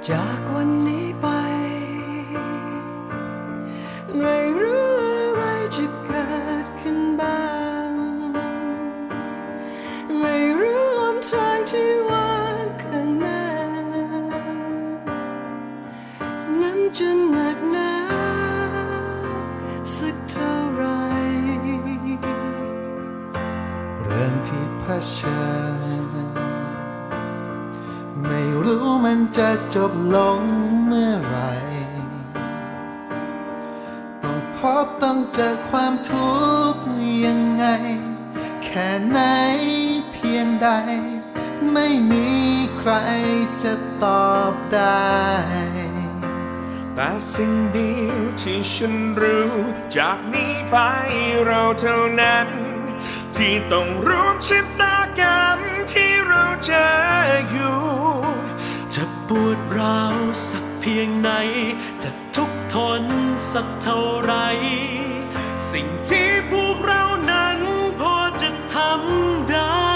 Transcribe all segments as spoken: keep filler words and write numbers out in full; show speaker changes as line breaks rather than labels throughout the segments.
จากวันนี้ไปไม่รู้อะไรจะเกิดขึ้นบ้างไม่รู้หนทางที่ว่างข้างหน้านั้นจะหนักหนาสักเท่าไร
เรื่องที่เผชิญไม่รู้มันจะจบลงเมื่อไหร่ต้องพบต้องเจอความทุกข์ยังไงแค่ไหนเพียงใดไม่มีใครจะตอบได้
แต่สิ่งเดียวที่ฉันรู้จากนี้ไปเราเท่านั้นที่ต้องร่วมชะตากรรมที่เราเจออยู่
จะปวดร้าวสักเพียงไหนจะทุกข์ทนสักเท่าไรสิ่งที่พวกเรานั้นพอจะทำได้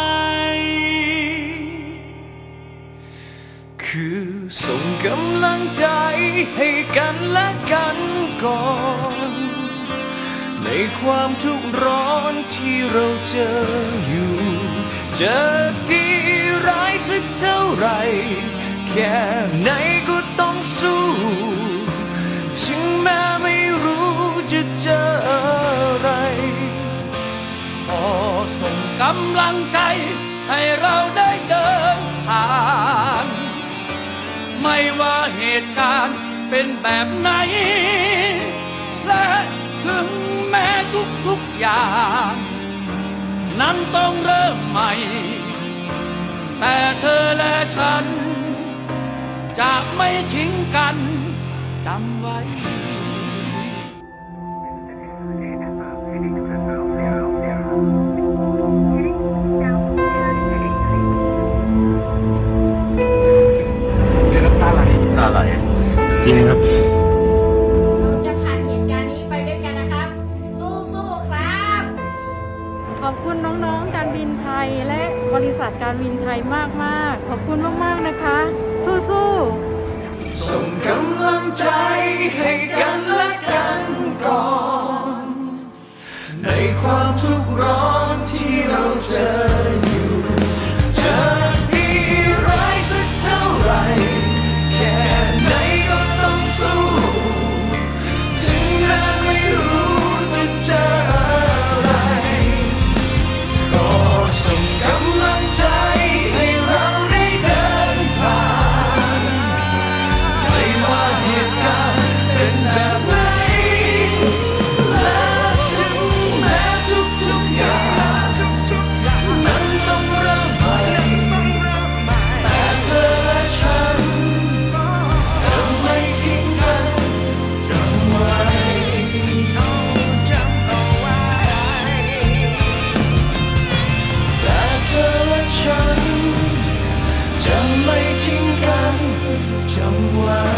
คือส่งกำลังใจให้กันและกันก่อนในความทุกข์ร้อนที่เราเจออยู่จะดีร้ายสักเท่าไรแค่ไหนก็ต้องสู้ถึงแม้ไม่รู้จะเจออะไรขอส่งกำลังใจให้เราได้เดินผ่านไม่ว่าเหตุการณ์เป็นแบบไหนและถึงแม้ทุกๆอย่างนั้นต้องเริ่มใหม่แต่เธอและฉันจะไม่ทิ้งกันจำไว้
เกิดอะไรอะไรจริงครับ
จะผ่านเหตุการณ์นี้ไปด้วยกันนะครับสู้ๆครับ
ขอบคุณน้องๆการบินไทยและบริษัทการบินไทยมากๆขอบคุณมากๆนะคะสู้ๆ
ส่งกำลังใจให้กันและกันก่อนในความทุกข์ร้อนที่เราเจออยู่จะดีร้ายสักเท่าไรแค่ไหนก็ต้องสู้ถึงแม้ไม่รู้จะเจออะไรขอส่งกำลังใจให้เราได้เดินผ่านไม่ว่าเหตุการณ์เป็นแบบไหนและถึงแม้ทุกๆอย่างนั้นต้องเริ่มใหม่แต่เธอและฉันจะไม่ทิ้งกันจำไว้แต่เธอและฉันจะไม่ทิ้งกันจำไว้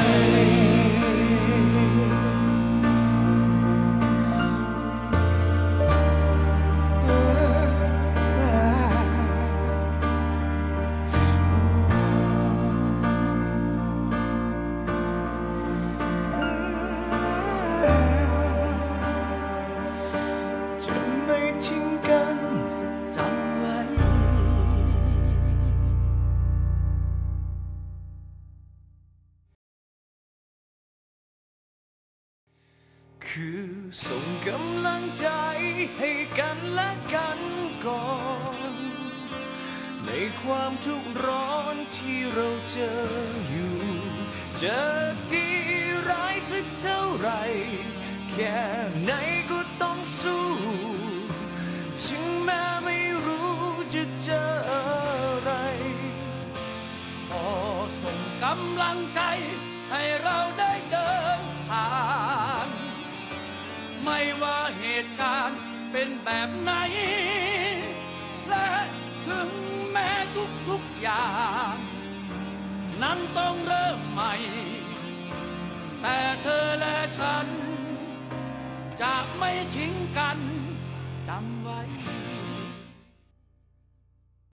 จะไม่ทิ้งกันจำไว้คือส่งกำลังใจให้กันและกันก่อนในความทุกข์ร้อนที่เราเจออยู่จะดีร้ายสักเท่าไรแค่ไหนก็ต้องสู้ถึงแม้ไม่รู้จะเจออะไรขอส่งกำลังใจให้เราได้เดินผ่านไม่ว่าเหตุการณ์เป็นแบบไหนและถึงแม้ทุกๆอย่างนั้นต้องเริ่มใหม่แต่เธอและฉันจะไม่ทิ้งกันจำไว้